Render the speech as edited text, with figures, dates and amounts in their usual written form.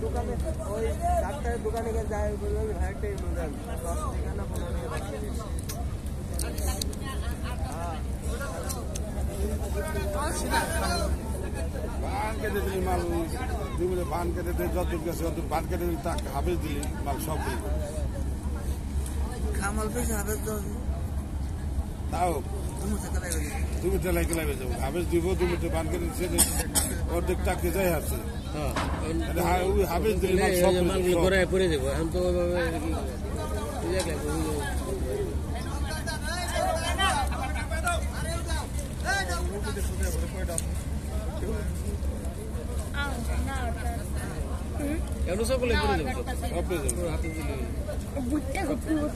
দোকানে ওই ডাক্তারের দোকানে গিয়ে যায় বললাম ভাইটাই বললাম 10 টাকা না 15 টাকা বান কেটে দিলি মাল দুপুরে বান কেটে দিয়ে যত গেছে অত বান কেটে দিলি টাকা হাফেজ দিলি মাল সব দিলি খামাল পেয়েছে হাফেজ তাও তুমি টেলাই কেলাই যাবো হাফেজ দিব তুমি বান কেটে দিচ্ছে অর্ধেক টাকা যাই আছে ওই হাফেজ দিলি মাল সব পরে দেবো এখন তো সব